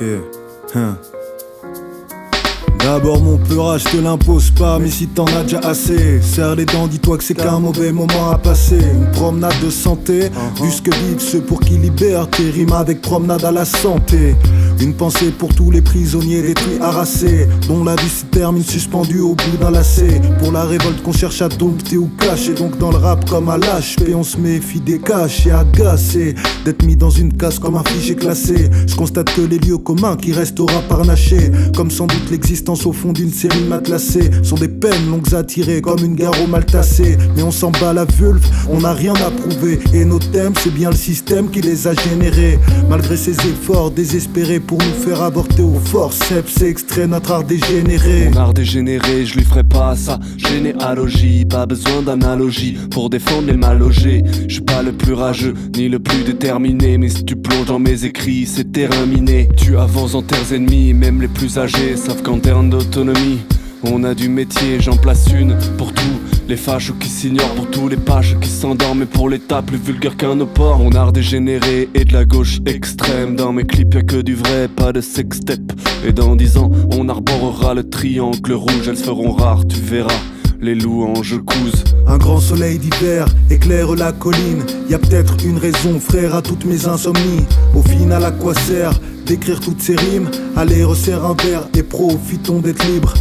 Hein. D'abord mon pleurage te l'impose pas, mais si t'en as déjà assez, serre les dents, dis-toi que c'est qu'un mauvais moment à passer. Une promenade de santé, vu ce que vivent ceux pour qui liberté rime avec promenade à la santé. Une pensée pour tous les prisonniers détruits, harassés, dont la vie se termine suspendue au bout d'un lacet. Pour la révolte qu'on cherche à dompter ou cacher, donc dans le rap comme à l'HP on se méfie des caches et agacé d'être mis dans une case comme un fichier classé. Je constate que les lieux communs qui restent au rap harnaché, comme sans doute l'existence au fond d'une série matelassée, sont des peines longues à tirer comme une gare au mal tassé. Mais on s'en bat la vulve, on n'a rien à prouver, et nos thèmes c'est bien le système qui les a générés. Malgré ses efforts désespérés pour nous faire avorter au forceps, c'est extrait notre art dégénéré. Mon art dégénéré, je lui ferai pas ça. Généalogie, pas besoin d'analogie pour défendre les mal logés. Je suis pas le plus rageux, ni le plus déterminé, mais si tu plonges dans mes écrits, c'est terrain miné. Tu avances en terres ennemies, même les plus âgés savent qu'en termes d'autonomie, on a du métier, j'en place une pour tous les fâches qui s'ignorent, pour tous les pages qui s'endorment, et pour l'état plus vulgaire qu'un oport. Mon art dégénéré est de la gauche extrême. Dans mes clips y'a que du vrai, pas de sextep. Et dans 10 ans, on arborera le triangle rouge. Elles se feront rares, tu verras, les louanges cousent. Un grand soleil d'hiver éclaire la colline. Y a peut-être une raison, frère, à toutes mes insomnies. Au final, à quoi sert d'écrire toutes ces rimes? Allez, resserre un verre et profitons d'être libres.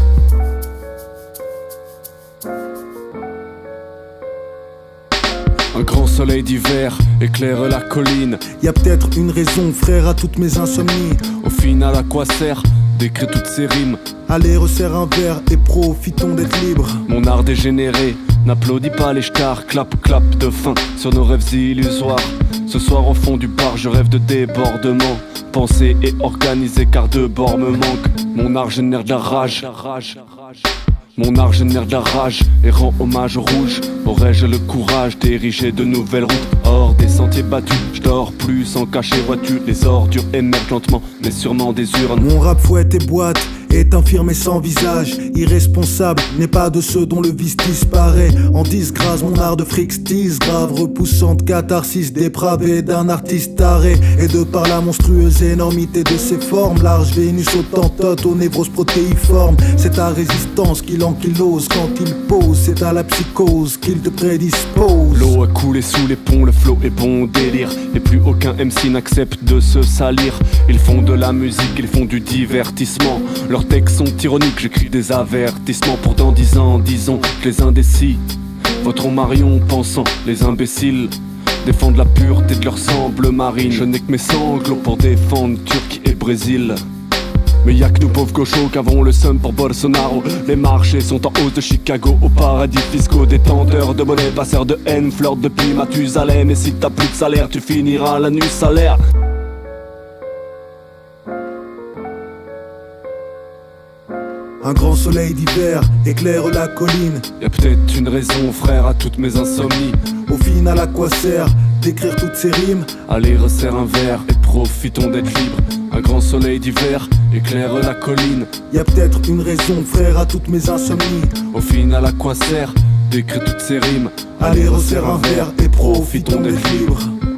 Un grand soleil d'hiver éclaire la colline. Y a peut-être une raison, frère, à toutes mes insomnies. Au final, à quoi sert d'écrire toutes ces rimes? Allez, resserre un verre et profitons d'être libres. Mon art dégénéré n'applaudit pas les stars. Clap, clap de fin sur nos rêves illusoires. Ce soir au fond du bar, je rêve de débordement. Pensé et organisé car de bord me manque. Mon art génère de la rage. Mon art génère de la rage et rend hommage au rouge. Aurais-je le courage d'ériger de nouvelles routes hors des sentiers battus? Je dors plus sans cacher, vois-tu, les ordures émergent lentement, mais sûrement des urnes. Mon rap fouette et boîte est infirme et sans visage. Irresponsable n'est pas de ceux dont le vice disparaît. En disgrâce, mon art de frickstise grave, repoussante catharsis dépravée d'un artiste taré. Et de par la monstrueuse énormité de ses formes, large Vénus autantote aux névroses protéiformes. C'est ta résistance qu'il ankylose quand il pose, c'est à la psychose qu'il te prédispose. L'eau a coulé sous les ponts, le flow est bon délire. Et plus aucun MC n'accepte de se salir. Ils font de la musique, ils font du divertissement. Leurs textes sont ironiques, j'écris des avertissements. Pour dans 10 ans, disons que les indécis voteront Marion pensant les imbéciles défendent la pureté de leur sang bleu marine. Je n'ai que mes sanglots pour défendre Turquie et Brésil. Mais y'a que nous pauvres gauchos qu'avons le seum pour Bolsonaro. Les marchés sont en hausse de Chicago aux paradis fiscaux. Détenteurs de monnaie, passeurs de haine, fleurs depuis Mathusalem. Et si t'as plus de salaire, tu finiras la nuit salaire. Un grand soleil d'hiver éclaire la colline. Y'a peut-être une raison, frère, à toutes mes insomnies. Au final, à quoi sert d'écrire toutes ces rimes? Allez, resserre un verre et profitons d'être libres. Un grand soleil d'hiver éclaire la colline. Y a peut-être une raison, frère, à toutes mes insomnies. Au final, à quoi sert d'écrire toutes ces rimes? Allez, resserre un verre et profitons d'être libres.